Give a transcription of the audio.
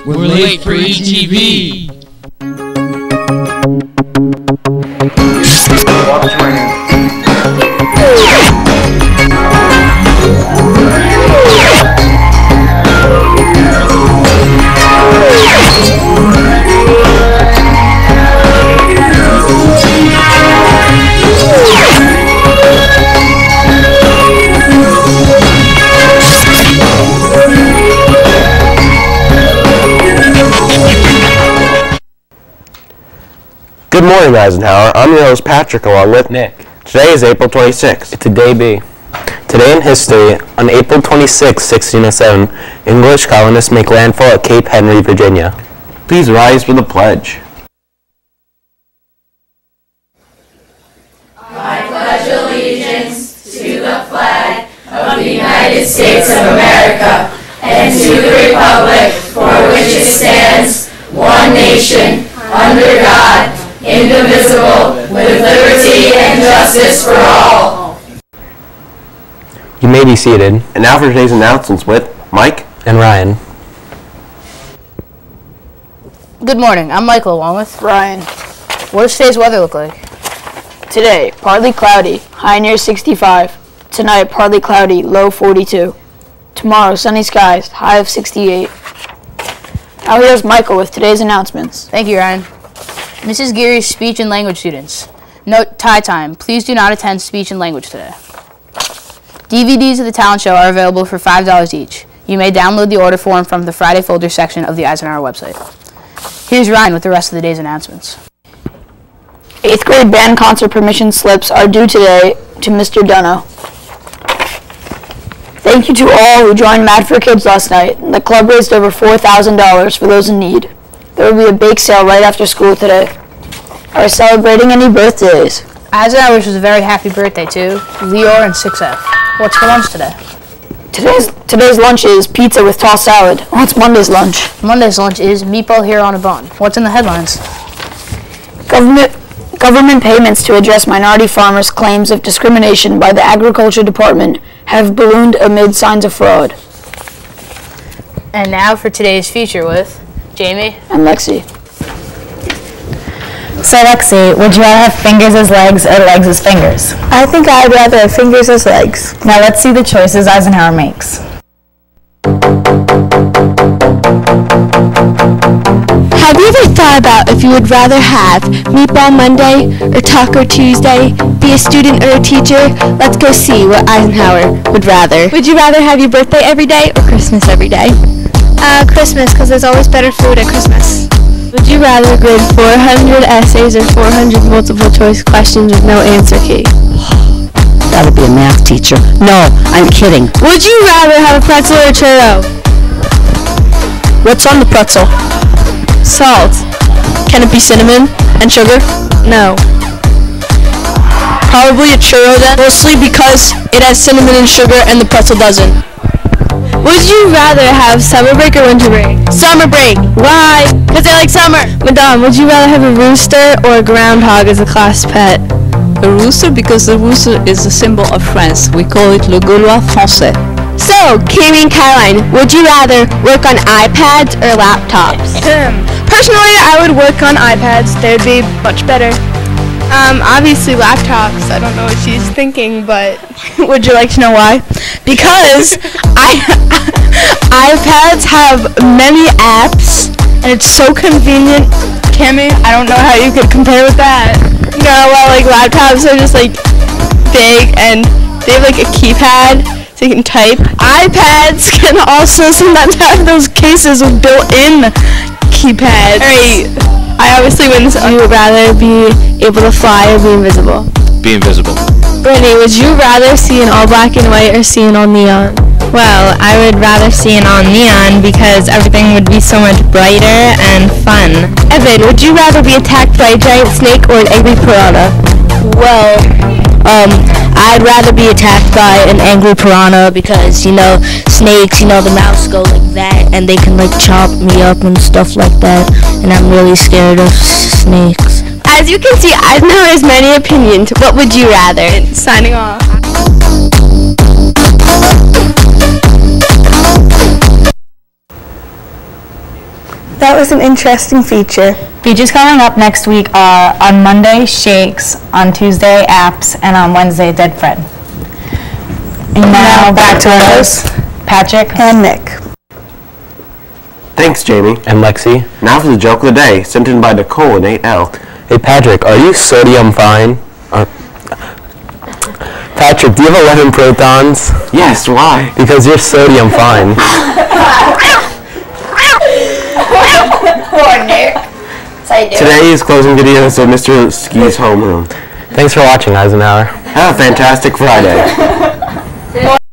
We're late for ETV. Good morning, Eisenhower. I'm your host, Patrick, along with Nick. Today is April 26th. It's a day B. Today in history, on April 26, 1607, English colonists make landfall at Cape Henry, Virginia. Please rise for the pledge. I pledge allegiance to the flag of the United States of America and to the republic for which it stands, one nation, under God, indivisible, with liberty and justice for all. You may be seated. And now for today's announcements with Mike and Ryan. Good morning. I'm Michael along with Ryan. What does today's weather look like? Today, partly cloudy, high near 65. Tonight, partly cloudy, low 42. Tomorrow, sunny skies, high of 68. Now here's Michael with today's announcements. Thank you, Ryan. Mrs. Geary's speech and language students. Note, tie time. Please do not attend speech and language today. DVDs of the talent show are available for $5 each. You may download the order form from the Friday folder section of the Eisenhower website. Here's Ryan with the rest of the day's announcements. 8th grade band concert permission slips are due today to Mr. Dunno. Thank you to all who joined Mad for Kids last night. The club raised over $4,000 for those in need. There will be a bake sale right after school today. Are you celebrating any birthdays? Eisenhower wishes a very happy birthday to Leor and 6F. What's for lunch today? Today's lunch is pizza with tossed salad. What's Monday's lunch? Monday's lunch is meatball here on a bun. What's in the headlines? Government payments to address minority farmers' claims of discrimination by the Agriculture Department have ballooned amid signs of fraud. And now for today's feature with Jamie and Lexi. So Lexi, would you rather have fingers as legs or legs as fingers? I think I'd rather have fingers as legs. Now let's see the choices Eisenhower makes. Have you ever thought about if you would rather have Meatball Monday or Taco Tuesday, be a student or a teacher? Let's go see what Eisenhower would rather. Would you rather have your birthday every day or Christmas every day? Christmas, because there's always better food at Christmas. Would you rather grade 400 essays or 400 multiple choice questions with no answer key? That would be a math teacher. No, I'm kidding. Would you rather have a pretzel or a churro? What's on the pretzel? Salt. Can it be cinnamon and sugar? No. Probably a churro then, mostly because it has cinnamon and sugar and the pretzel doesn't. Would you rather have summer break or winter break? Summer break. Why? Because I like summer. Madame, would you rather have a rooster or a groundhog as a class pet? A rooster, because the rooster is a symbol of France. We call it le Gaulois français. So, Kimmy and Caroline, would you rather work on iPads or laptops? Personally, I would work on iPads. They would be much better. Obviously laptops. I don't know what she's thinking, but would you like to know why? Because iPads have many apps, and it's so convenient. Kimmy, I don't know how you could compare with that. No, well, like laptops are just like big, and they have like a keypad, so you can type. iPads can also sometimes have those cases with built-in keypads. Alright, I obviously wouldn't. You would rather be able to fly or be invisible? Be invisible. Brittany, would you rather see in all black and white or see in all neon? Well, I would rather see in all neon because everything would be so much brighter and fun. Evan, would you rather be attacked by a giant snake or an angry piranha? Well, I'd rather be attacked by an angry piranha because, you know, snakes, you know, the mouths go like that and they can like chop me up and stuff like that, and I'm really scared of snakes. As you can see, Eisenhower has many opinions. What would you rather? Signing off. That was an interesting feature. Features coming up next week are on Monday, Shakes, on Tuesday, Apps, and on Wednesday, Dead Fred. And now back to our hosts, Patrick and Nick. Thanks, Jamie. And Lexi. Now for the joke of the day, sent in by Nicole and 8L. Hey Patrick, are you sodium fine? Patrick, do you have 11 protons? Yes, why? Because you're sodium fine. Poor Nick. Today's closing video is of Mr. Ski's homeroom. Thanks for watching, Eisenhower. Have a fantastic Friday.